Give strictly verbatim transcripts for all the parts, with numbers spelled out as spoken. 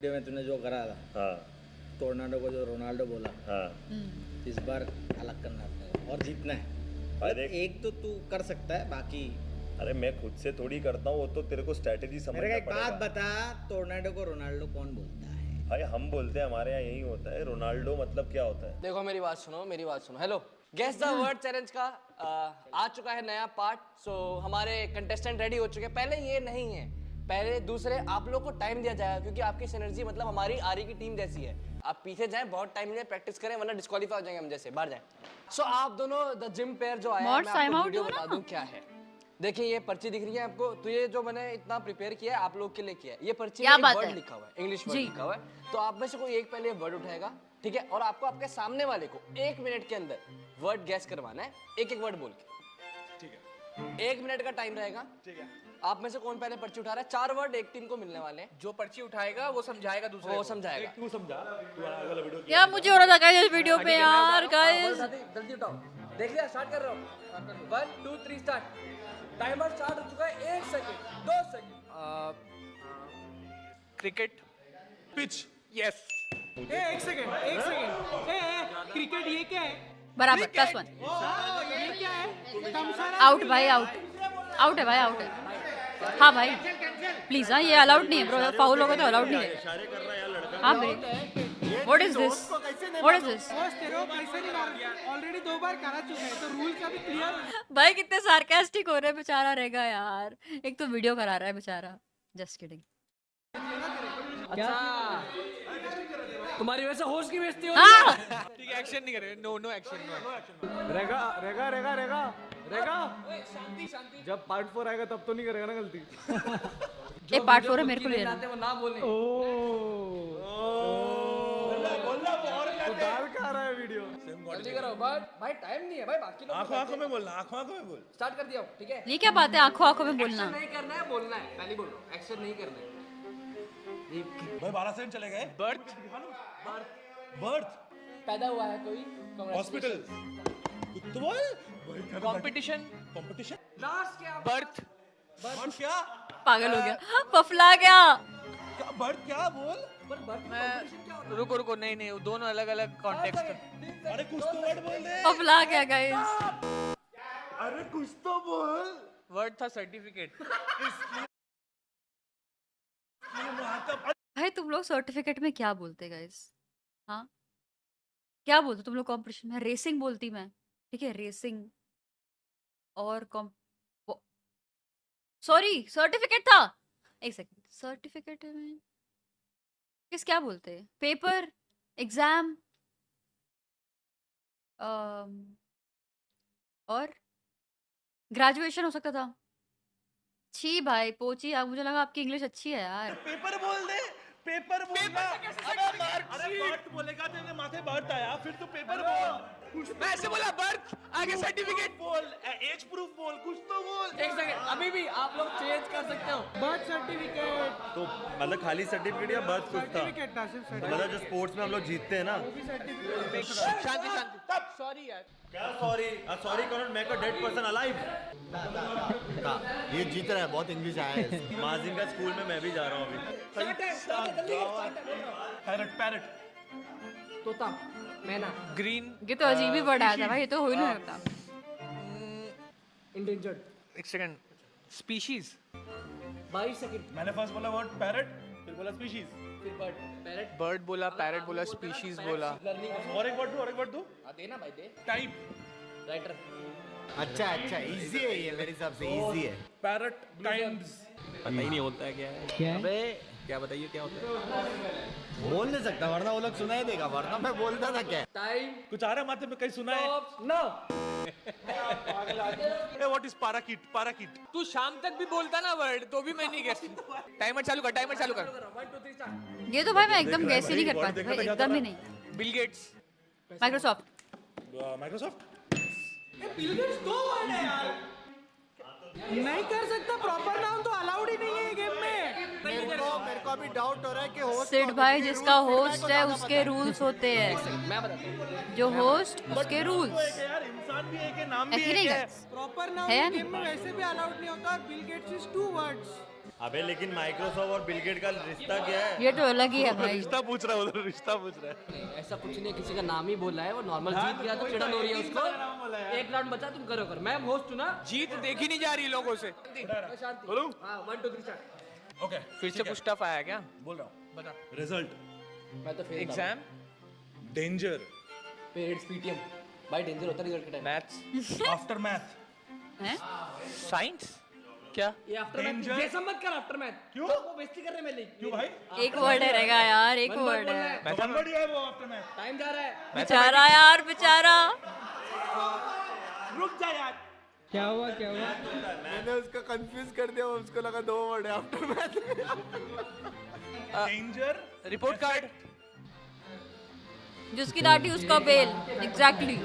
में तूने जो करा था, हाँ, टोर्नाडो को जो रोनाल्डो बोला, हाँ, इस बार अलग करना है और जीतना है। अरे एक तो तू कर सकता है, बाकी अरे मैं खुद से थोड़ी करता हूँ, वो तो तेरे को स्ट्रेटेजी समझना पड़ेगा। मेरे को एक बात बता, टोर्नाडो को रोनाल्डो कौन बोलता है? भाई हम बोलते हैं, हमारे यहाँ यही होता है। रोनाल्डो मतलब क्या होता है? देखो मेरी बात सुनो, मेरी बात सुनो। Hello, guess the word challenge का आ, आ चुका है नया पार्ट। सो so, हमारे कंटेस्टेंट रेडी हो चुके हैं। पहले ये नहीं है, पहले दूसरे आप लोग को टाइम दिया जाएगा, क्योंकि आपकी सिनर्जी मतलब हमारी आरी की टीम जैसी है। आप पीछे जाएं, बहुत टाइम ले प्रैक्टिस करें, वरना डिस्क्वालीफाई हो जाएंगे हम जैसे, बाहर जाएं। सो so, आप दोनों द जिम पेयर जो आया है, मैं आपको वीडियो बता दूं क्या है। देखिए ये पर्ची दिख रही है आपको, तो ये जो मैंने इतना प्रिपेयर किया है आप लोग के लिए किया है। ये पर्ची में एक वर्ड लिखा हुआ है, इंग्लिश वर्ड लिखा हुआ है। तो आप में से कोई एक पहले वर्ड उठाएगा, ठीक है, और आपको आपके सामने वाले को एक मिनट के अंदर वर्ड गैस करवाना है, एक एक वर्ड बोल के, ठीक है। एक मिनट का टाइम रहेगा, ठीक है। आप में से कौन पहले पर्ची उठा रहा है? चार वर्ड एक टीम को मिलने वाले हैं। जो पर्ची उठाएगा वो समझाएगा दूसरे वो समझाएगा। तू समझा, तू अगला वीडियो यार मुझे हो रहा था गाइस इस वीडियो पे यार गाइस। जल्दी उठाओ, देख लिया, स्टार्ट कर रहा हूँ। One two three start. Timer start हो चुका है, एक सेकंड, दो सेकंड। Cricket pitch, yes. ए एक सेकंड, एक सेकंड। ए क्रिकेट ये क्या है? बराबर प्लस वन। ये क्या है? आउट भाई, आउट आउट है भाई, आउट है। हाँ भाई प्लीज, हाँ ये अलाउड नहीं है ब्रो, फाउल होगा तो अलाउड नहीं है। हाँ भाई, what is this, what is this? Already दो बार करा चुके हैं, तो रूल का भी क्लियर। भाई कितने सार्कास्टिक हो रहे हैं, बेचारा रहेगा यार। एक तो वीडियो करा रहा है बेचारा, जस्ट किडिंग। अच्छा तुम्हारी वजह से होस्ट की बेइज्जती हो रही है। ठीक है, एक्शन नहीं करे, no no action, no action. रेगा रेगा रेगा रेगा रेगा शांति शांति। जब पार्ट फोर आएगा तब तो नहीं करेगा ना गलती। ये पार्ट फोर है, मेरे को ले लेना। वो ना बोले। दाल खा रहा है वीडियो। जल्दी करो, बट भाई टाइम नहीं है भाई, बाकी लोग आंखों आंखों में बोलना, आंखों आंखों में बोल। स्टार्ट कर दिया, ठीक है। ये क्या बात है आंखों आंखों में बोलना? नहीं करना है, बोलना है, पहले बोलो, एक्शन नहीं करना है। भाई बारह सेकंड चले गए। बर्थ बर्थ पैदा हुआ है कोई, हॉस्पिटल, कंपटीशन कंपटीशन, लास्ट क्या? बर्थ बर्थ क्या? पागल हो गया, फफला गया। क्या बर्थ क्या बोल? पर बर्थ कंपटीशन क्या होता है? रुको रुको, नहीं नहीं, दोनों अलग अलग कॉन्टेक्स्ट। अरे कुछ तो वर्ड बोल दे। फफला गया गाइस। अरे कुछ तो बोल। वर्ड था सर्टिफिकेट। भाई तुम लोग सर्टिफिकेट में क्या बोलते गाइस? हाँ क्या बोलते तुम लोग कंपटीशन में? रेसिंग बोलती मैं, ठीक है, रेसिंग और कॉम सॉरी सर्टिफिकेट था। एक सेकंड, सर्टिफिकेट में किस क्या बोलते हैं? पेपर, एग्जाम और ग्रेजुएशन हो सकता था। छी भाई पोची यार, मुझे लगा आपकी इंग्लिश अच्छी है यार। पेपर बोल दे, पेपर बोलना। अबे बर्थ, अरे बर्थ बोलेगा तेरे माथे बर्थ आया, फिर तू पेपर बोल। मैं ऐसे बोला बर्थ, आगे सर्टिफिकेट बोल, एज प्रूफ बोल, कुछ तो बोल। एक सेकंड, अभी भी आप लोग चेंज कर सकते हो। बर्थ सर्टिफिकेट तो मतलब खाली सर्टिफिकेट या बर्थ कुछ था? सर्टिफिकेट ना, सिर्फ तो मतलब जो स्पोर्ट्स में हम लोग जीतते हैं ना, वो भी सर्टिफिकेट। शांति शांति, तब सॉरी यार। क्या sorry? Sorry can not make a dead person alive. ये जीत रहा है, बहुत इंग्लिश आया है। माजिन का स्कूल में मैं भी जा रहा हूँ अभी। पैरट पैरट, तोता, मैना, ग्रीन। ये तो अजीब ही वर्ड आया था भाई, ये तो हो ही नहीं सकता। इंडेंजर्ड। एक सेकंड, स्पीशीज। बाईस सेकंड। मैंने फर्स्ट बोला वर्ड पैरट, फिर बोला स्पीशीज, फिर बर्ड, पैरट, बर्ड बोला, पैरट बोला, स्पीशीज बोला। और एक वर्ड दो, और एक वर्ड दो। हाँ देना भाई दे। Type, writer. अच्छा अच्छा, इजी है ये, मेरे हिसाब से इजी है। Parrot times. पता ही नहीं होता है क्या है। क्या? अबे क्या बताइए क्या होता है? बोल नहीं सकता वरना वो लोग सुनाई देगा, वरना मैं बोलता था क्या। टाइम, कुछ आ रहा है माथे में, कहीं सुना है? No. Uh what is parakeet? Parakeet. तू शाम तक भी बोलता ना वर्ड, तो भी मैं नहीं गेस। टाइमर चालू कर, टाइमर चालू कर। One two three start. ये तो भाई मैं एकदम गैस ही नहीं कर पाती भाई, एकदम ही नहीं। Bill Gates. Microsoft. Microsoft. Bill Gates दो वर्ड है यार। नहीं कर सकता, प्रॉपर नाम तो अलाउड ही नहीं है गेम में। मेरे को मेरे को अभी डाउट हो रहा है कि होस्ट सिड भाई जिसका होस्ट है उसके रूल्स होते हैं। मैं बताता हूँ जो होस्ट उसके रूल्स यार, इंसान भी एक है, नाम भी ऐसे नहीं एक है। गाइस प्रॉपर नाम है गेम में वैसे भी अलाउड नहीं होता। Bill Gates is two words. अबे लेकिन माइक्रोसॉफ्ट और बिल गेट का रिश्ता क्या है? ये तो अलग ही है भाई। रिश्ता पूछ रहा है उधर, रिश्ता पूछ रहा है। ऐसा कुछ नहीं, किसी का नाम ही बोल रहा है, वो नॉर्मल जीत गया तो चिड़न हो रही है उसको। एक राउंड बचा, तुम करो कर, मैं होस्ट हूं ना। जीत देखी नहीं जा रही लोगों से। शांति। बोलूं? हाँ, one two three start. Okay, फिर से कुछ टफ आया क्या? बोल रहा हूँ, बता। रिजल्ट, मैं तो fail. Exam, danger, parents PTM भाई, डेंजर होता है रिजल्ट के टाइम। मैथ्स, आफ्टर मैथ, हैं? साइंस क्या? ये आफ्टर मैथ ये सब मत कर। आफ्टर मैथ क्यों? वो बेइज्जती कर रहे हैं मेरी। क्यों भाई? एक वर्ड रहेगा यार, एक One word वर्ड बोलना है। है। वन वर्ड ही है वो आफ्टर मैथ। टाइम जा रहा है। बेचारा यार, बेचारा। रुक जा यार। क्या हुआ क्या हुआ? मैंने उसका कंफ्यूज कर दिया, उसको लगा दो वर्ड है after math. Danger, report card, जिसकी डांटी उसका बेल। एग्जैक्टली।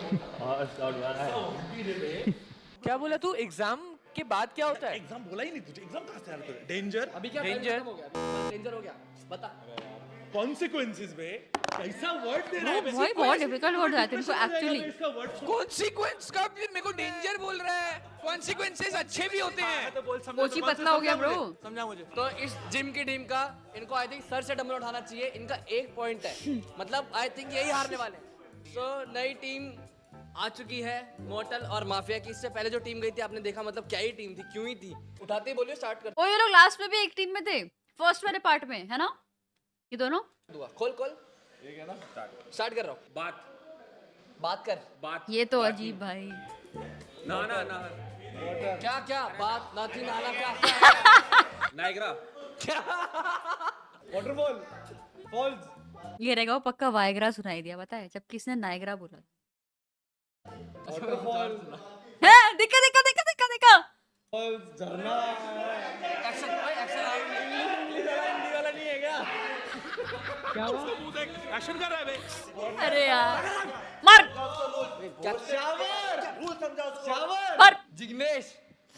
क्या बोला तू? एग्जाम के बाद क्या होता है? एग्जाम बोला ही नहीं तुझे, एग्जाम कहाँ से आ रहा है? डेंजर, अभी क्या Danger. हो गया? डेंजर हो गया, बता। कॉन्सिक्वेंसेस बे, कैसा वर्ड दे रहा है? भाई बहुत डिफिकल्ट वर्ड है तुमको एक्चुअली। इसका वर्ड सुन। कॉन्सिक्वेंस का भी मेरे को डेंजर बोल रहा है। कॉन्सिक्वेंसेस अच्छे भी होते हैं। तो बोल, समझा कोची तो बात पतला हो गया समझा ब्रो। मुझे, समझा मुझे। तो इस जिम की टीम का इनको आई थिंक सर से डंबल उठाना चाहिए। इनका एक पॉइंट है, मतलब आई थिंक यही हारने वाले हैं। सो नई टीम आ चुकी है, मोर्टल और माफिया की। इससे पहले जो टीम गई थी आपने देखा, मतलब क्या ही टीम थी, क्यों ही थी। उठाते ही बोलिए, स्टार्ट कर। ओ ये लोग लास्ट में भी एक टीम में थे, फर्स्ट वाले पार्ट में, है ना? ये दोनों दुआ खोल खोल, ठीक है ना? स्टार्ट स्टार्ट कर रहा हूँ। बात बात कर बात। ये तो अजीब भाई। ना ना ना क्या क्या बात ना थी, नाना क्या नाइग्रा क्या वाटरफॉल, फॉल्स, ये रहेगा वो पक्का वायग्रा सुनाई दिया, पता है, जब किसने नायग्रा बोला। वाटरफॉल, है दिखा दिखा दिखा दिखा दिखा। फॉल्स, झरना। एक्शन एक्शन हिंदी वाला नहीं है क्या? क्या हुआ? एक्शन कर रहा है बे। अरे यार मर शावर, भूल समझा उसको। मर। जिग्नेश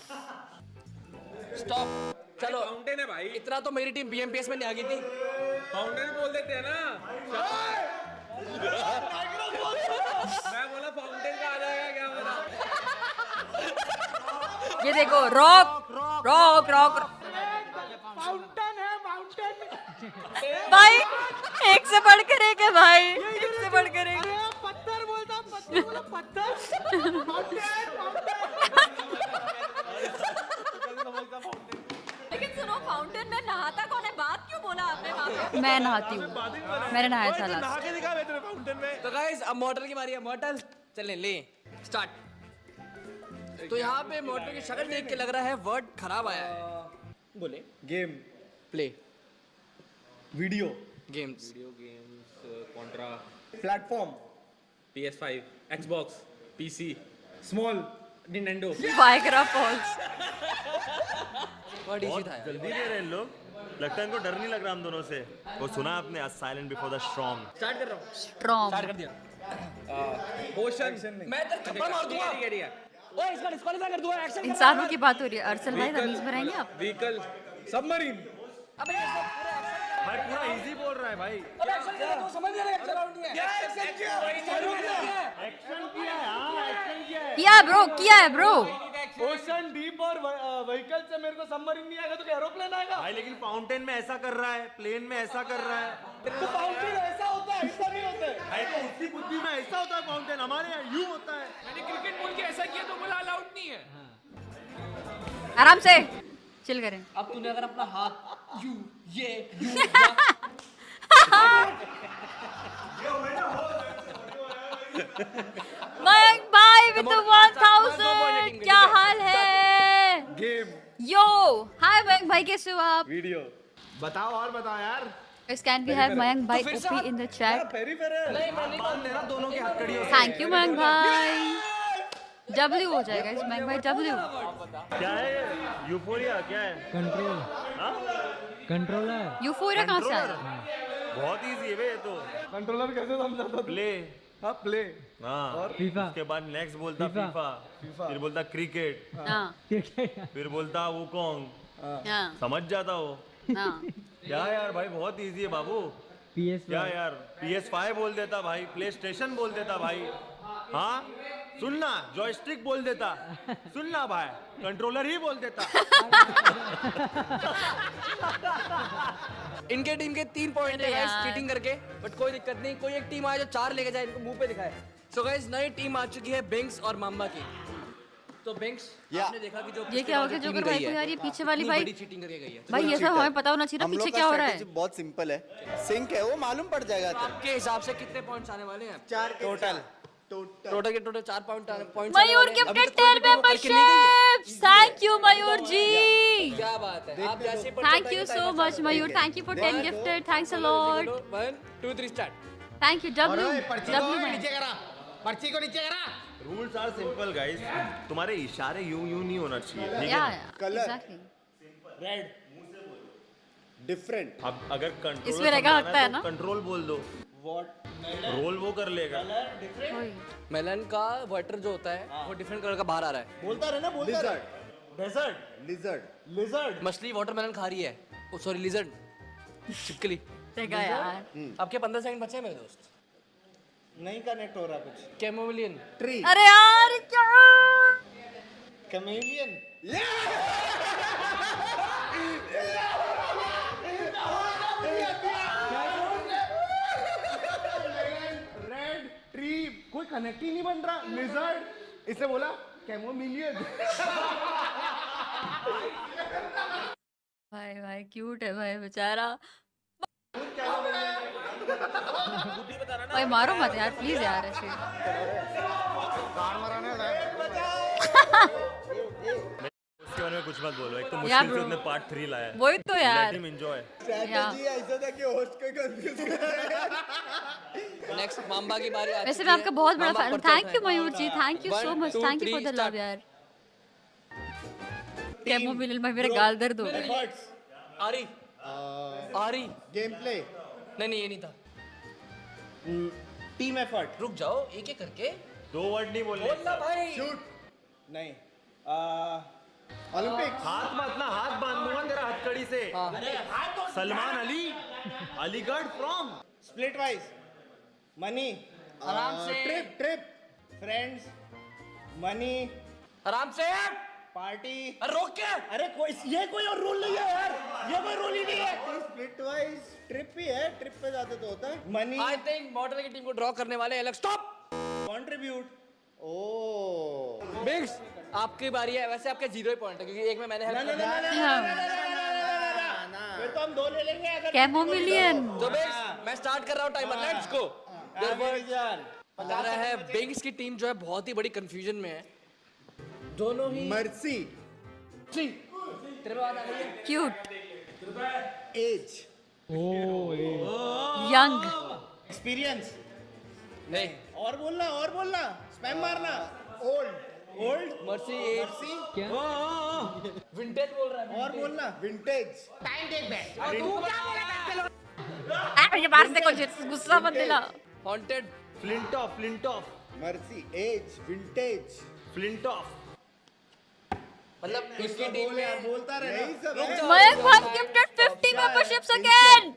स्टॉप। चलो फाउंटेन है भाई, इतना तो मेरी टीम बीएमपीएस में नहीं आ गई थी। फाउंटेन बोल देते हैं ना। मैं बोला फाउंटेन का आ जाएगा, क्या बोला? ये देखो रॉक रॉक रॉक माउंटेन है, माउंटेन। भाई, एक से बढ़ कर एक है भाई, एक से बढ़ कर एक। पत्थर बोलता, पत्थर बोला, पत्थर। लेकिन सुनो, फाउंटेन में नहाता कौन है? बात क्यों बोला आपने वहाँ पे? मैं नहाती हूँ, मैंने नहाया था नहा लास्ट। के दिखा बे तेरे फाउंटेन में। तो गाइस अब मॉडल की बारी है। मॉडल चलें, ले स्टार्ट। तो यहाँ पे मॉडल की शक्ल देख के लग रहा है वर्ड खराब आया है। बोले game, play, video, games, platform, P S five, Xbox, PC, small, Nintendo। Viagra Falls. Word easy था यार। जल्दी दे रहे हैं लोग, लगता है इनको डर नहीं लग रहा हम दोनों से। वो सुना आपने, आज silent before the storm. Start कर रहा हूँ। स्ट्रॉन्ग। स्टार्ट कर दिया। ओशन, मैं तेरे थप्पड़ मार दूंगा। ठीक है ठीक है। ओए इसका डिस्क्वालीफाई कर दूंगा। एक्शन इंसानों की बात हो रही है। अरसल भाई तमीज में रहेंगे आप? Vehicle, submarine. अबे ऐसा पूरा एक्शन भाई पूरा इजी बोल रहा है भाई। अबे एक्शन कर तू समझ नहीं रहा एक्शन राउंड नहीं है। क्या एक्शन किया? एक्शन किया है, हाँ एक्शन किया है। किया ब्रो, किया है ब्रो। ओशन डीप और व्हीकल से मेरे को सबमरीन नहीं आएगा तो एरोप्लेन आएगा। भाई लेकिन फाउंटेन में ऐसा कर रहा है, प्लेन में ऐसा कर रहा है। तो फाउंटेन ऐसा होता है, ऐसा नहीं होता है। भाई तो उसकी बुद्धि में ऐसा होता है फाउंटेन, हमारे यहाँ यूं होता है। मैंने क्रिकेट बोल के ऐसा किया तो बोला अलाउड नहीं है। आराम से चिल करें। अब तूने अगर अपना हाथ यू ये यू मयंक भाई विद वन थाउज़ेंड, क्या हाल है? गेम, यो हाय मयंक भाई, कैसे हो आप? वीडियो, बताओ और बताओ यार। Guys, can we have Mayank भाई OP in the chat? Peripheral. नहीं मैं नहीं बांध देना दोनों के हथकड़ियों से। Thank you मयंक भाई। W हो जाएगा इस मयंक भाई, W। क्या है ये? यूफोरिया क्या है? कंट्रोल, हाँ? कंट्रोलर। यूफोरिया कहाँ से आया? बहुत इजी है बे ये तो। कंट्रोलर कैसे समझाता? प्ले, हाँ प्ले। हाँ, और फीफा। उसके बाद नेक्स्ट बोलता फीफा। फीफा, फिर बोलता क्रिकेट, हाँ फिर बोलता वुकोंग। हाँ समझ जाता वो। हाँ। क्या यार भाई, बहुत इजी है बाबू। पी एस क्या यार, पी एस फाइव बोल देता भाई, प्ले स्टेशन बोल देता भाई। हाँ, सुनना जॉयस्टिक बोल देता, सुनना भाई कंट्रोलर ही बोल देता। इनके टीम के तीन पॉइंट है गाइस चीटिंग करके, बट कोई दिक्कत नहीं, कोई एक टीम आए जो चार लेके जाए, इनको मुंह पे दिखाए। सो गाइस नई टीम आ चुकी है बिंक्स और माम्बा की। तो बिंक्स आपने देखा कि जो ये क्या हो गया जोकर भाई को यार, ये पीछे वाली भाई बड़ी चीटिंग करके गई है। भाई ये सब हमें पता होना चाहिए ना पीछे क्या हो रहा है। बहुत सिंपल है, सिंक है वो मालूम पड़ जाएगा। आपके हिसाब से कितने पॉइंट्स आने वाले हैं? चार टोटल टोटल के टोटल चार point points. Mayur gifted ten memberships, thank you Mayur ji, क्या बात है। आप जैसे thank you so much Mayur, thank you for ten gifted, thanks a lot. One two three start. Thank you W W नीचे करा, पर्ची को नीचे करा। रूल्स आर सिंपल गाइस, तुम्हारे इशारे यूं यूं नहीं होना चाहिए, ठीक या है? Colour exactly red different. अब अगर कंट्रोल इसमें रेगा हकता है ना? कंट्रोल बोल दो, व्हाट रोल वो कर लेगा। मेलन का वाटर जो होता है वो डिफरेंट कलर का बाहर आ रहा है। बोलता रहे ना, बोलता रहे। डेजर्ट लिजर्ड लिजर्ड मछली वाटरमेलन खा रही है, ओ सॉरी लिजर्ड, छिपकली। देखा यार, आपके पंद्रह सेकंड बचे हैं मेरे दोस्त। नहीं कनेक्ट हो रहा कुछ। कैमोमिलियन ट्री अरे यार क्या कैमेलियन रेड ट्री, कोई कनेक्ट ही नहीं बन रहा। लिजर्ड, इसने बोला कैमोमिलियन। भाई भाई क्यूट है भाई बेचारा। भाई मारो मत यार प्लीज यार ऐसे। उसके बारे में कुछ मत बोलो, एक तो यार मुश्किल से bro, उसने पार्ट थ्री लाया है। वही तो यार। Let him enjoy. स्ट्रैटेजी ऐसा था कि होस्ट को कंफ्यूज नेक्स्ट माम्बा की बारी आ वैसे मैं आपका बहुत बड़ा फैन हूँ, thank you Mayur ji, thank you so much, thank you for the love यार। कैमोमिलियन भाई मेरा गाल दर्द हो रहा है। आरी आरी गेम प्ले नहीं नहीं ये नहीं था। Team effort. रुक जाओ एक एक करके दो वर्ड नहीं बोलने। बोलना भाई। शूट नहीं ओलंपिक्स हाथ मत ना, हाथ बांध दूंगा तेरा हथकड़ी से। Salman Ali, Aligarh from. Split wise, money, आराम से ट्रिप ट्रिप फ्रेंड्स, मनी, आराम से। पार्टी। अरे रोक के। अरे कोई ये कोई और रूल नहीं है यार, ये कोई रूल ही नहीं है। स्प्लिट वाइज ट्रिप ही है, ट्रिप पे जाते तो होता है। मनी, आई थिंक मॉडल की टीम को ड्रॉ करने वाले अलग। स्टॉप। कंट्रीब्यूट। ओ बिग्स आपकी बारी है। वैसे आपके जीरो ही पॉइंट है क्योंकि एक में मैंने ना हेल्प ना कर ना दिया। ना ना ना ना, फिर तो हम दो ले लेंगे अगर। कैमोमिलियन तो बिग्स मैं स्टार्ट कर रहा हूँ टाइमर, लेट्स गो। लग रहा है बिग्स की टीम जो है बहुत ही बड़ी कंफ्यूजन में है। दोनों ही मर्सी तेरे पे बात आ गई है। Cute age young experience. नहीं और बोलना और बोलना, स्पैम मारना। ओल्ड ओल्ड मर्सी एज क्या विंटेज बोल रहा है। और बोलना विंटेज अरे बाहर से कुछ गुस्सा मत दिला। Haunted flint off, flint off, mercy age vintage flint off. मतलब इसकी टीम में यार बोलता रहे यही सब रुक है। जाओ। मयंक भाई gifted fifty memberships again.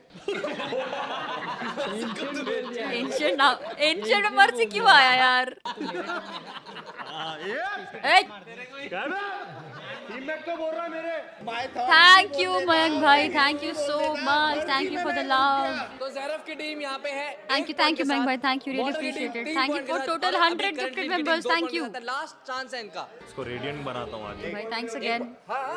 Ancient ना एंशिएंट मर्सी क्यों आया यार? ए टीममेट को बोल रहा मेरे। My thought thank you Mayank भाई, thank you so much, thank you for the love. तो ज़ैरफ की टीम यहाँ पे है। Thank you thank you Mayank भाई, thank you really appreciate it, thank you for total hundred gifted members, thank you last chance है इनका। इसको रेडियंट बनाता हूँ आगे। भाई, थैंक्स अगेन।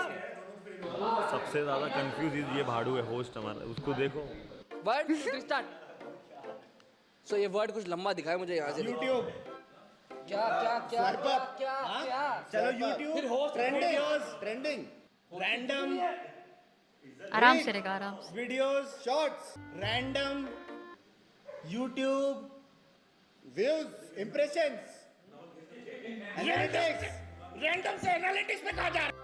सबसे ज्यादा कंफ्यूज ये भाड़ू है होस्ट हमारा, उसको देखो। Word to start. सो ये वर्ड कुछ लंबा दिखाया मुझे यहाँ से। यूट्यूब। क्या क्या क्या क्या क्या क्या चलो यूट्यूब। ट्रेंडिंग ट्रेंडिंग रैंडम आराम से रहेगा, आराम से। Videos shorts random YouTube views impressions analytics. Random से एनालिटिक्स में कहा जा रहा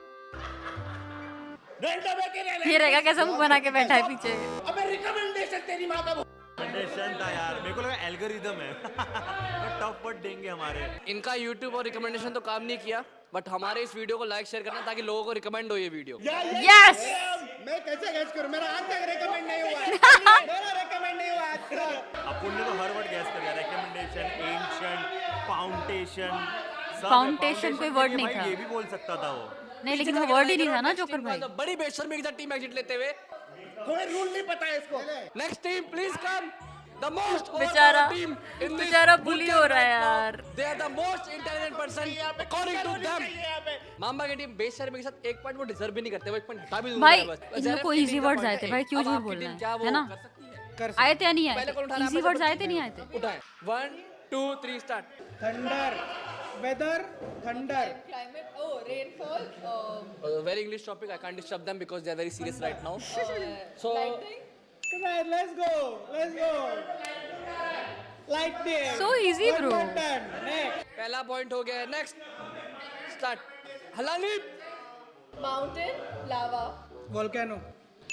रैंडम है कि ये रहेगा कैसा मुंह बना के बैठा है पीछे। अबे रिकमेंडेशन तेरी माँ का रिकमेंडेशन था यार, मेरे को लगा एल्गोरिदम है। टॉप वर्ड देंगे हमारे। इनका यूट्यूब और रिकमेंडेशन तो काम नहीं किया, बट हमारे इस वीडियो को लाइक शेयर करना ताकि लोगों को रिकमेंड हो ये वीडियो। यस मैं कैसे गैस करूं, मेरा आज तक रिकमेंड नहीं हुआ है। मेरा रिकमेंड नहीं हुआ आज तक। अपुन ने तो हर वर्ड गैस कर दिया। रिकमेंडेशन, एंशिएंट, फाउंडेशन फाउंडेशन कोई वर्ड नहीं था। ये भी बोल सकता था वो। नहीं लेकिन वो वर्ड ही नहीं था ना जोकर भाई। बड़ी बेशर्मी के साथ टीम एग्जिट लेते हुए। कोई रूल नहीं पता है इसको। Next team please come. The most बेचारा बेचारा बुली हो रहा है यार। They are the most intelligent person according to them. मामा की टीम बेशर्मी के साथ एक पॉइंट वो डिजर्व भी नहीं करते, वो एक पॉइंट हटा भी दूंगा भाई बस। इनको इजी वर्ड्स आए थे भाई, क्यों झूठ बोलना है, है ना? आए थे या नहीं आए थे? इजी वर्ड्स आए थे नहीं आए थे? उठाए one two three start. Thunder, weather, thunder, climate, oh, rainfall, um, Uh, very English topic. I can't disturb them because they are very serious right now. So, lightning, come on, let's go, let's go. Lightning. So easy, One bro. more turn. Next. पहला point हो गया। Next start. हलाली। mountain, lava, Volcano.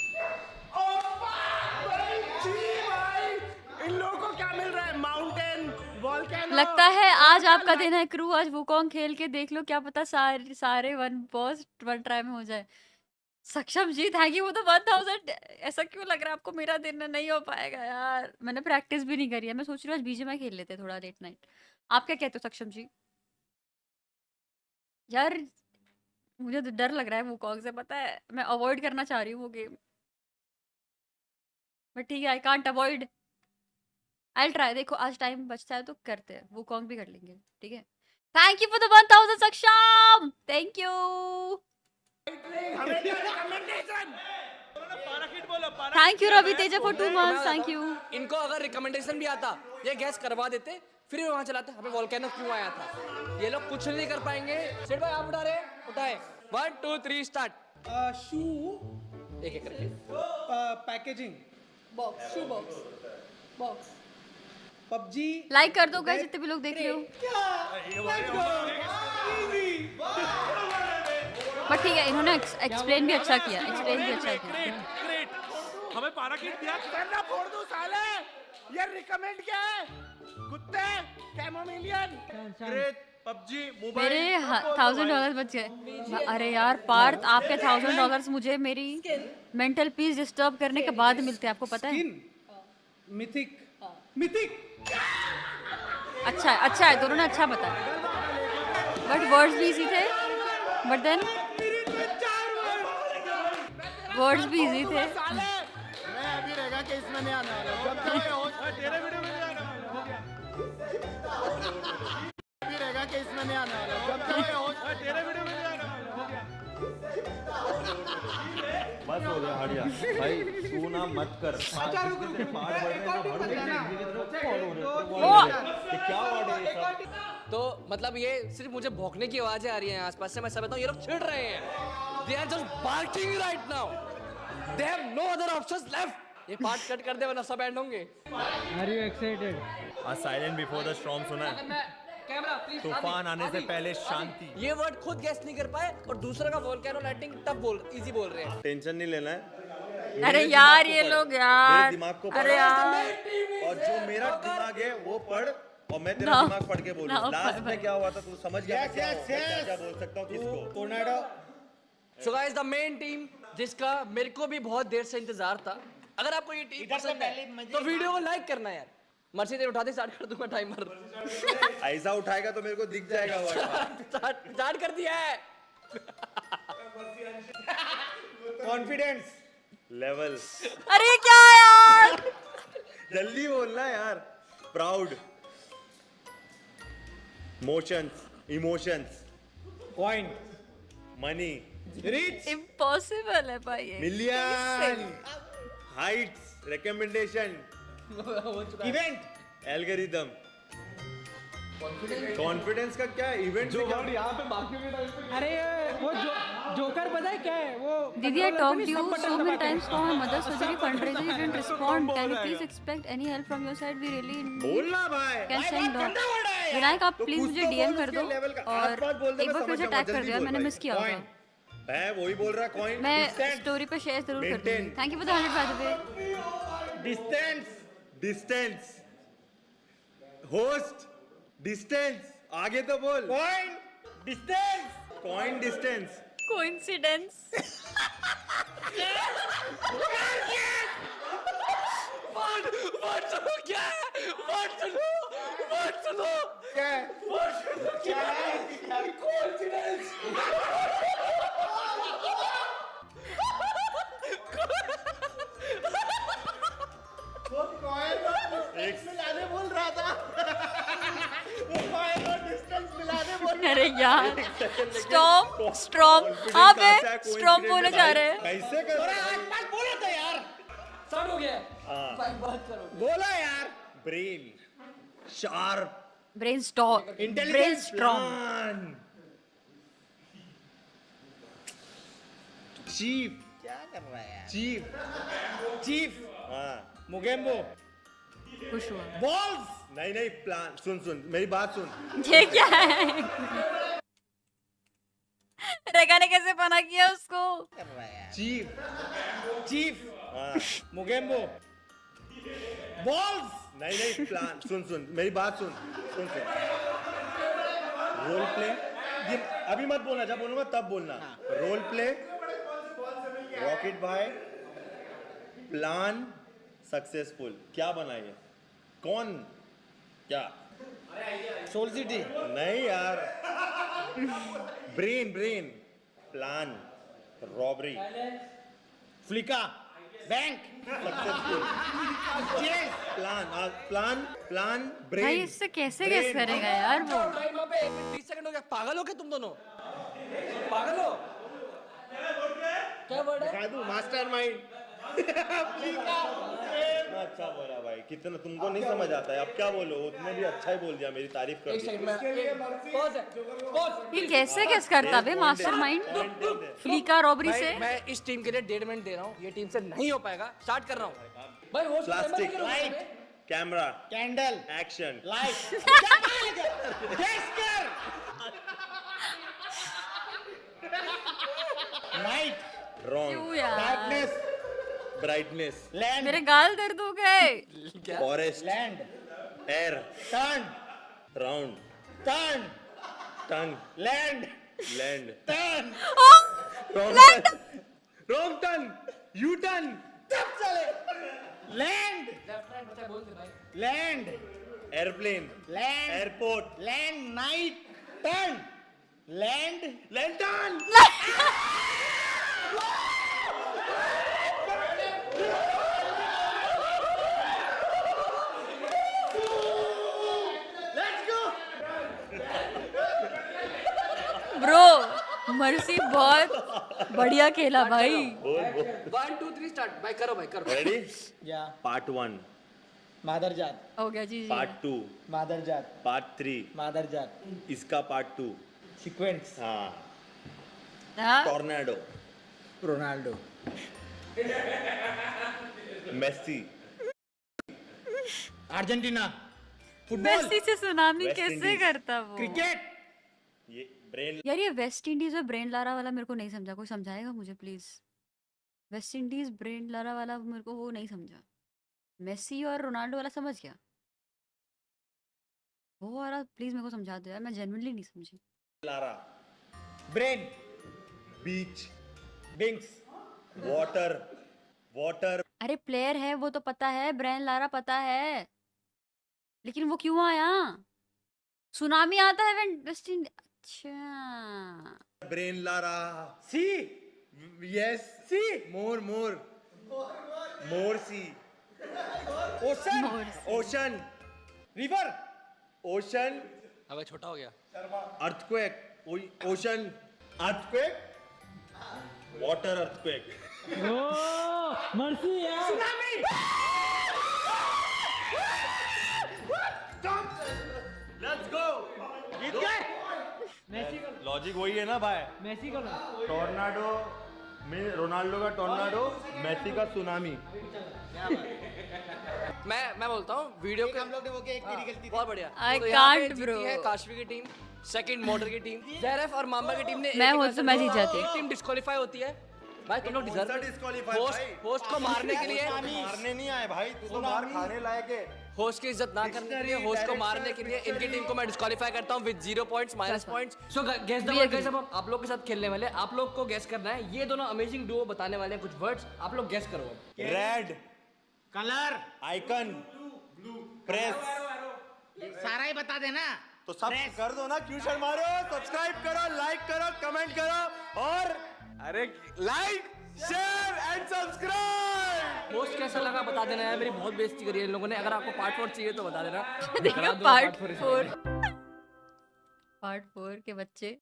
इन लोगों को क्या मिल रहा है? Mountain, volcano. लगता है आज आपका दिन है क्रू, आज वुकोंग खेल के देख लो, क्या पता सारे सारे वन बॉस वन ट्राई में हो जाए। सक्षम जी थैंक यू, वो तो वन थाउजेंड। ऐसा क्यों लग रहा है आपको मेरा दिन नहीं हो पाएगा यार? मैंने प्रैक्टिस भी नहीं करी है, मैं सोच रही हूँ आज बीजीएमआई खेल लेते थोड़ा लेट नाइट। आप क्या कहते हो सक्षम जी? यार मुझे तो डर लग रहा है वुकोंग से, पता है मैं अवॉइड करना चाह रही हूँ वो गेम, बट ठीक है I can't avoid. I try. देखो आज टाइम बचता है तो करते हैं, वो कॉन्ग भी कर लेंगे, ठीक है। Thank you for the one thousand Saksham, thank you. Thank you Ravi Teja for two months, thank you. इनको अगर रिकमेंडेशन भी आता ये गैस करवा देते, फिर भी वहां चलाते हमें वोल्केनो क्यों आया था। ये लोग कुछ नहीं कर पाएंगे। सेठ भाई आप उठा रहे, उठाए। One two three start. Shoe, एक एक करके। Packaging, box, shoe box, box. PUBG. Like कर दो गाइस जितने भी लोग देख रहे हो। बट ठीक है इन्होंने एक्सप्लेन भी अच्छा किया, एक्सप्लेन भी अच्छा किया। हमें पैराकिट दिया, करना फोड़ दूं साले। ये रिकमेंड क्या है? कुत्ते, कैमोमिलियन, ग्रेट, पबजी, मोबाइल। मेरे थाउजेंड डॉलर बच गए। अरे यार पार्थ आपके थाउजेंड डॉलर्स मुझे मेरी मेंटल पीस डिस्टर्ब करने के बाद मिलते हैं, आपको पता है? Mythic, mythic. अच्छा है, अच्छा है, दोनों ने अच्छा बताया, बट वर्ड्स भी इजी थे, बट देन वर्ड्स भी इजी थे। मैं अभी रहेगा कि इसमें नहीं आने वाला। जब तक ये होश तेरे वीडियो में नहीं आने वाला। अभी रहेगा कि इसमें नहीं आने वाला। जब तक ये होश तेरे वीडियो में नहीं आने वाला। बस हो गया, हट जा भाई, तू ना मत कर। क्या वर्ड है ये सब? तो मतलब ये सिर्फ मुझे भौंकने की आवाजें आ रही हैं आसपास से, मैं सब बताऊं ये लोग चिढ़ रहे हैं। They are just barking right now. They have no other options left. ये पार्ट कट कर दे वरना सब एंड होंगे। Are you excited? आज साइलेंट बिफोर द स्टॉर्म सुना है? Camera please. तूफान आने से पहले शांति। ये वर्ड खुद गेस नहीं कर पाए और दूसरा का वोल्केनो लाइटिंग तब बोल इजी बोल रहे हैं। टेंशन नहीं लेना है। अरे यार ये लोग यार, दिमाग को अरे यार, और जो मेरा दिमाग है वो पढ़ और मैं तेरा No. दिमाग पढ़ के बोलूं। No, last no. में क्या हुआ था तू समझ गया? Yes, क्या yes, हुआ? yes. क्या बोल सकता हूँ किसको? Tornado. So guys the main team जिसका मेरे को भी बहुत देर से इंतजार था, अगर आपको ये टीम पसंद है तो वीडियो को लाइक करना यार। मर्सी देर उठा दे, स्टार्ट कर दूंगा टाइमर। ऐसा उठाएगा तो मेरे को दिख जाएगा वर्ड। स्टार्ट स्टार्ट कर दिया है। Confidence, level. अरे क्या यार, जल्दी बोलना यार। Proud, motions, emotions, coin, money, rich, impossible है भाई ये। Million, heights, recommendation, event, algorithm. Confidence का क्या इवेंट? जो वर्ड यहाँ पे बाकी में अरे वो जो जोकर पता है क्या है वो? Didi, I talked to you so many times for my mother's surgery fundraiser. You didn't respond. Can you please expect any help from your side? We really बोलना भाई। can send dog. विनायक आप please मुझे DM कर दो और एक बार फिर से टैग कर दिया, मैंने मिस किया होगा। मैं वही बोल रहा कॉइन। मैं स्टोरी पे शेयर जरूर कर दूंगी। Thank you for the hundred by the way. Distance, distance, host, distance, आगे तो बोल। Coin, distance, coin, distance, coincidence. Word word सुनो क्या है? वर्ड सुनो, वर्ड सुनो। क्या है क्या है कोइंसिडेंस वो कॉइन और डिस्टेंस मिलाने बोल रहा था वो कॉइन और डिस्टेंस मिलाने बोल अरे यार स्टॉम स्ट्रॉम हाँ पे स्ट्रॉम बोले जा रहे हैं कैसे कर अरे आज तक बोला था यार स्टार्ट हो गया हाँ भाई बात करो बोला यार brain sharp brain storm brain storm chief क्या कर रहा है यार चीफ चीफ हाँ मुगेम्बो खुश हुआ बॉल्स नहीं नहीं प्लान सुन सुन मेरी बात सुन ये क्या है रेगा ने कैसे बना किया उसको कर रहा है यार चीफ चीफ हाँ मुगेम्बो बॉल्स नहीं नहीं प्लान सुन सुन मेरी बात सुन सुन सुन रोल प्ले ये अभी मत बोलना जब बोलूंगा तब बोलना रोल प्ले रॉकेट भाई प्लान सक्सेसफुल क्या बनाइए कौन क्या सोल सिटी नहीं यार ब्रेन ब्रेन प्लान रॉबरी फ्लिका bank successful plan plan plan brain भाई इससे कैसे गेस करेगा यार वो टाइम वहाँ पे बीस सेकंड हो गया पागल हो क्या तुम दोनों पागल हो क्या वर्ड है दिखा दूं मास्टरमाइंड अच्छा बोला भाई कितना तुमको नहीं समझ आता है अब क्या बोलो उसने भी अच्छा ही बोल दिया मेरी तारीफ कर एक दी सेकंड में पॉज है पॉज ये कैसे गेस करता बे मास्टरमाइंड फ्लिका रॉबरी से मैं इस टीम के लिए डेढ़ मिनट दे रहा हूँ ये टीम से नहीं हो पाएगा स्टार्ट कर रहा हूँ भाई होश plastic light camera candle action light guess कर नाइट रॉन्ग क्यों यार डार्कनेस ब्राइटनेस लैंड मेरे गाल दर्द हो गए forest land air turn round turn tongue land land turn wrong wrong turn U turn तब चले land land airplane land airport land night turn land lantern bro mercy बहुत बढ़िया खेला भाई वन टू थ्री स्टार्ट भाई करो भाई करो रेडी या पार्ट वन मादरजात हो गया जी जी पार्ट टू मादरजात पार्ट थ्री मादरजात इसका पार्ट टू सीक्वेंस हाँ हाँ? Tornado Ronaldo Messi Argentina football Messi से सुनामी वेस्ट कैसे इंडीज। करता वो क्रिकेट ये ब्रेन यार ये वेस्ट इंडीज और ब्रेन लारा वाला मेरे को नहीं समझा कोई समझाएगा मुझे please West Indies Brian Lara वाला मेरे को वो नहीं समझा मेसी और रोनाल्डो वाला समझ गया वो वाला प्लीज मेरे को समझा दो यार मैं जेन्युइनली नहीं समझी लारा ब्रेन बीच बिंग्स वाटर वाटर अरे प्लेयर है वो तो पता है ब्रेन लारा पता है लेकिन वो क्यों आया सुनामी आता है when वेस्ट इंडीज अच्छा Brian Lara sea yes sea more more more sea ocean ocean river ocean अब छोटा हो गया earthquake ocean earthquake water earthquake oh mercy यार सुनामी लेट्स गो जीत गए मेसी को लॉजिक वही है ना भाई मेसी को टोर्नाडो में रोनाल्डो का टोर्नाडो मेसी का सुनामी मैं मैं बोलता हूँ वीडियो के हम लोग ने वो किया, एक मेरी गलती थी। बहुत बढ़िया I तो यहाँ पे can't, जीती bro. है काशवी की टीम सेकंड मोटर की टीम जेरफ और मामा की टीम ने मैं एक हो एक तो मैं जीत जाती। एक टीम डिस्क्वालीफाई होती है भाई तुम लोग कौन सा डिजर्व disqualify होस्ट भाई? होस्ट को मारने के लिए मारने नहीं आए भाई तू तो मार खाने लायक है होस्ट की इज्जत ना करने के लिए होस्ट को मारने के लिए इनकी टीम को मैं डिस्क्वालीफाई करता हूँ with zero points minus points so guess the word guys अब हम आप लोग के साथ खेलने वाले हैं। आप लोग को गेस करना है ये दोनों अमेजिंग डुओ बताने वाले हैं कुछ वर्ड्स आप लोग गेस करो रेड कलर आइकन प्रेस सारा ही बता देना तो सब कर दो ना, क्यों शर्मा रहे हो? सब्सक्राइब करो, लाइक करो, कमेंट करो और अरे like share and subscribe. Post कैसा लगा बता देना यार, मेरी बहुत बेइज्जती करी है इन लोगों ने। अगर आपको पार्ट फोर चाहिए तो बता देना। देखो पार्ट फोर पार्ट फोर के बच्चे